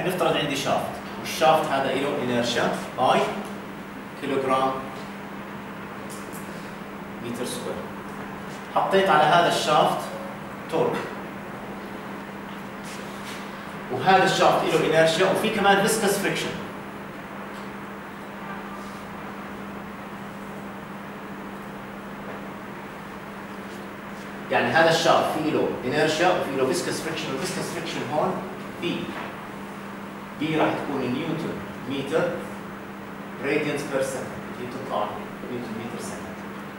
نفترض عندي شافت، والشافت هذا له انيرشيا اي كيلوغرام متر سكوير. حطيت على هذا الشافت تورك، وهذا الشافت له انيرشيا وفي كمان فيسكس فريكشن. يعني هذا الشافت فيه له انيرشيا وفيه له فيسكس فريكشن، والفيسكس فريكشن هون بي راح تكون نيوتن متر راديانس بير سكند، اللي بتطلع نيوتن متر سكند.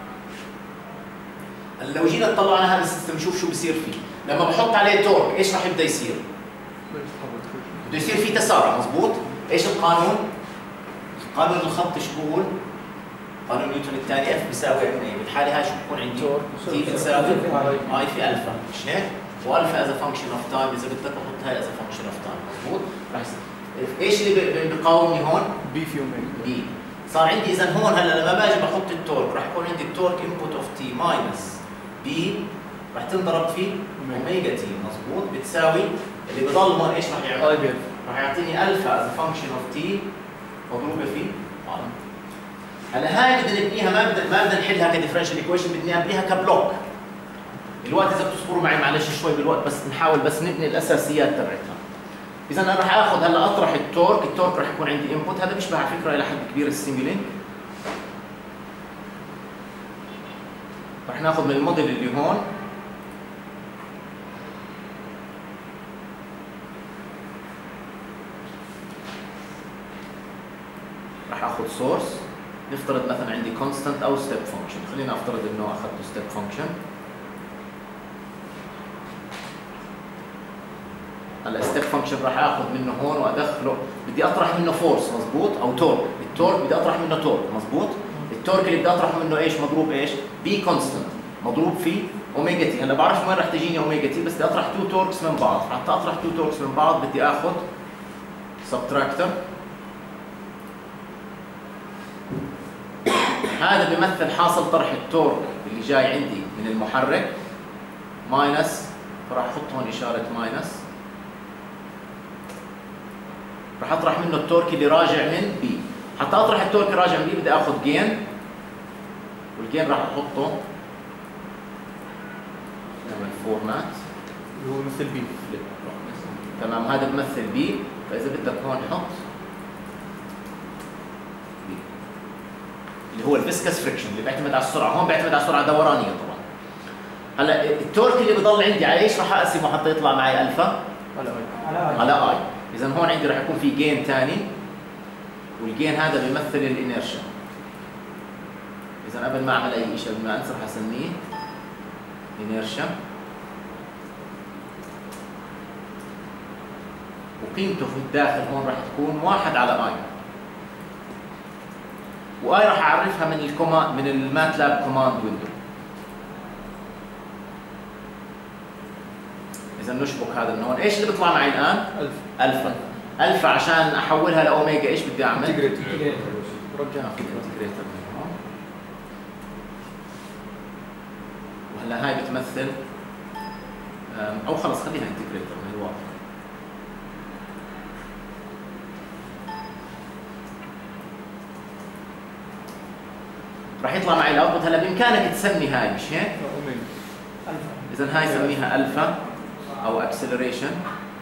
لو جينا نطلع على هذا السيستم نشوف شو بصير فيه. لما بحط عليه تورك ايش راح يبدا يصير؟ بده يصير في تسارع، مضبوط؟ ايش القانون؟ قانون الخط ايش بقول؟ قانون نيوتن الثاني اف بيساوي ام اي، بالحاله هاي شو بكون عندي؟ تي بتساوي اي في الفا، مش هيك؟ والفا از فانكشن اوف تايم، اذا بدك احط هاي از فانكشن اوف تايم، مضبوط؟ راح يصير ايش اللي بيقاومني هون؟ بي في اوميجا. بي. صار عندي اذا هون هلا لما باجي بحط التورك راح يكون عندي التورك انبوت اوف تي ماينس بي راح تنضرب في اوميجا تي، مضبوط؟ بتساوي اللي بضل هون ايش راح يعمل؟ راح يعطيني الفا از فانكشن اوف تي مضروبه في ار. هلا هاي بدنا نبنيها، ما بدنا نحلها كديفرنشال ايكويشن، بدنا نبنيها كبلوك. الوقت اذا بتصبروا معي معلش شوي بالوقت، بس نحاول بس نبني الاساسيات تبعتها. اذا انا راح اخذ هلا اطرح التورك راح يكون عندي انبوت، هذا بيشبه على فكره الى حد كبير السيميلينك. راح ناخذ من الموديل اللي هون راح اخذ سورس، نفترض مثلا عندي كونستانت او ستيب فانكشن، خلينا افترض انه اخذته ستيب فانكشن. هلا ستيب فانكشن راح اخذ منه هون وادخله، بدي اطرح منه فورس، مضبوط؟ او تورك، التورك بدي اطرح منه تورك، مضبوط؟ التورك اللي بدي اطرح منه ايش؟ مضروب ايش؟ بي كونستانت مضروب في اوميجا تي. هلا بعرف وين راح تجيني اوميجا تي، بس بدي اطرح تو توركس من بعض، حتى اطرح تو توركس من بعض بدي اخذ سبتراكتر. هذا بيمثل حاصل طرح التورك اللي جاي عندي من المحرك ماينس، فراح احط هون اشاره ماينس، راح اطرح منه التورك اللي راجع من بي. حتى اطرح التورك اللي راجع من بي بدي اخذ جين، والجين راح احطه نعمل فورمات اللي هو مثل بي. تمام، هذا بمثل بي، فاذا بدك هون حط بي اللي هو الفيسكس فريكشن اللي بيعتمد على السرعه، هون بيعتمد على السرعه دورانيه طبعا. هلا التورك اللي بضل عندي على ايش راح اقسمه حتى يطلع معي الفا؟ على اي. اذا هون عندي راح يكون في جين ثاني، والجين هذا بيمثل الانيرشيا. اذا قبل ما اعمل اي شيء، قبل ما انسى راح اسميه انيرشيا، وقيمته في الداخل هون راح تكون 1 على اي، واي راح اعرفها من الكوماند، من الماتلاب كوماند ويندو. اذا نشبك هذا من هون، ايش اللي بيطلع معي الان؟ الفا. الفا عشان احولها لاوميجا ايش بدي اعمل؟ انتجريتر. رجعنا في الانتجريتر من هون، وهلا هاي بتمثل او خلص خليها انتجريتر من الواضح. راح يطلع معي الاوتبوت. هلا بامكانك تسمي هاي، مش هيك؟ اذا هاي سميها الفا او اكسلريشن.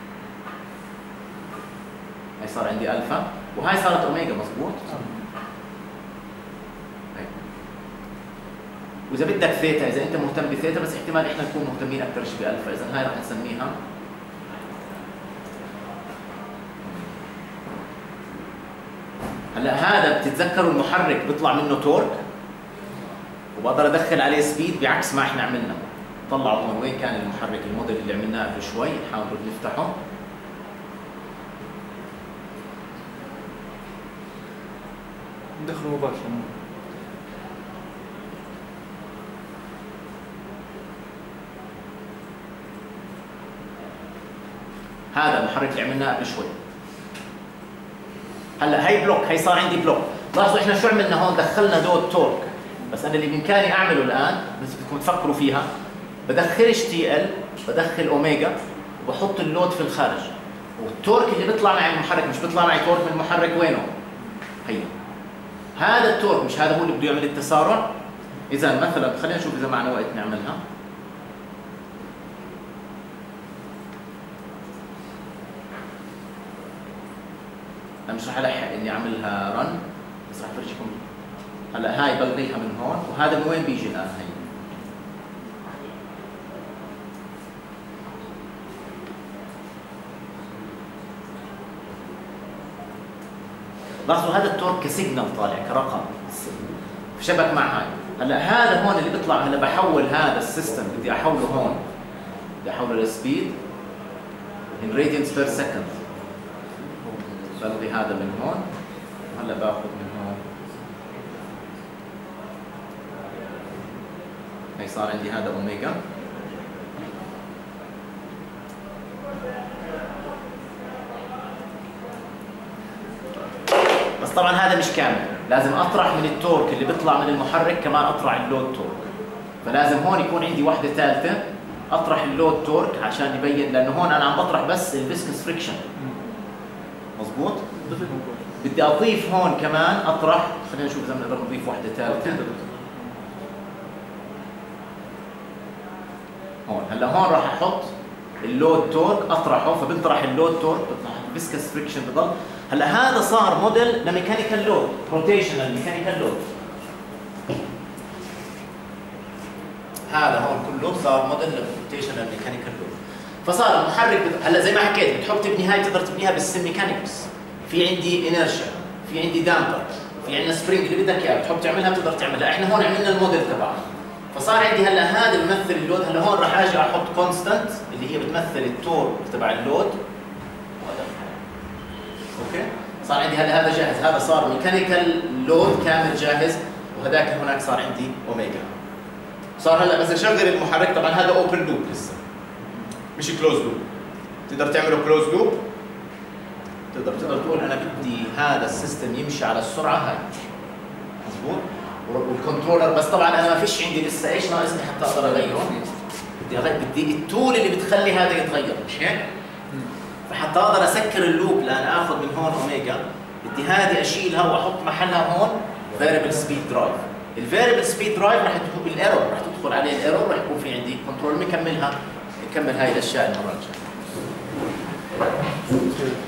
هاي صار عندي الفا، وهاي صارت اوميجا، مضبوط؟ واذا بدك ثيتا، اذا انت مهتم بثيتا، بس احتمال احنا نكون مهتمين اكثر شيء بالفا، اذا هاي راح نسميها هلا. هذا بتتذكروا المحرك بيطلع منه تورك، وبقدر ادخل عليه سبيد بعكس ما احنا عملنا. طلعوا هون وين كان المحرك، الموديل اللي عملناه قبل شوي، نحاول نفتحه. ندخله مباشرة. هذا المحرك اللي عملناه قبل شوي. هلا هي بلوك، هي صار عندي بلوك. لاحظوا احنا شو عملنا هون؟ دخلنا دود تورك، بس انا اللي بامكاني اعمله الان، بس بدكم تفكروا فيها، بدخلش تي ال، بدخل اوميجا، وبحط اللود في الخارج. والتورك اللي بيطلع معي من المحرك مش بيطلع معي تورك من المحرك وينه؟ هي هذا التورك مش هذا هو اللي بده يعمل التسارع؟ إذا مثلا خلينا نشوف إذا معنا وقت نعملها. أنا مش رح ألحق إني أعملها رن، بس رح أفرجيكم. هلا هاي بلغيها من هون، وهذا من وين بيجي الآن؟ هي لاحظوا هذا التورك كسيجنال طالع كرقم شبك مع هاي. هلا هذا هون اللي بيطلع، هلا بحول هذا السيستم بدي احوله هون، بدي احوله لسبيد in radians per second. بلغي هذا من هون، هلا باخذ من هون. هي صار عندي هذا اوميجا. بس طبعا هذا مش كامل، لازم اطرح من التورك اللي بيطلع من المحرك كمان اطرح اللود تورك. فلازم هون يكون عندي وحده ثالثه اطرح اللود تورك عشان يبين، لانه هون انا عم بطرح بس الفيسكس فريكشن. مظبوط؟ بدي اضيف هون كمان اطرح، خلينا نشوف اذا بنقدر نضيف وحده ثالثه. هون هلا هون راح احط اللود تورك اطرحه، فبنطرح اللود تورك بطرح الفيسكس فريكشن بضل. هلا هذا صار موديل لميكانيكال لود، روتيشنال ميكانيكال لود. هذا هون كله صار موديل لروتيشنال ميكانيكال لود. فصار المحرك هلا زي ما حكيت بتحب تبني هاي، بتقدر تبنيها بالسم ميكانيكس. في عندي انيرشيا، في عندي دامبر، في عندنا سبرينج اللي بدك اياه بتحب تعملها بتقدر تعملها. احنا هون عملنا الموديل تبعها. فصار عندي هلا هذا بيمثل اللود. هلا هون راح اجي احط كونستانت اللي هي بتمثل التورك تبع اللود. اوكي؟ صار عندي هلا هذا جاهز، هذا صار ميكانيكال لود كامل جاهز، وهذاك هناك صار عندي اوميجا. صار هلا بس اشغل المحرك، طبعا هذا اوبن لوب لسه مش كلوز لوب. تقدر تعمله كلوز لوب، تقدر تقول انا بدي هذا السيستم يمشي على السرعه هاي. مضبوط؟ والكنترولر بس طبعا انا ما فيش عندي لسه ايش ناقصني حتى اقدر اغيره. بدي التول اللي بتخلي هذا يتغير، مش هيك؟ فحتى اقدر اسكر اللوب لان اخذ من هون اوميجا، بدي هذه اشيلها واحط محلها هون فاريبل سبيد درايف. الفاريبل سبيد درايف راح تكون الايرور، راح تدخل عليه الايرور، راح يكون في عندي كنترول. نكمل هاي الاشياء المره الجايه.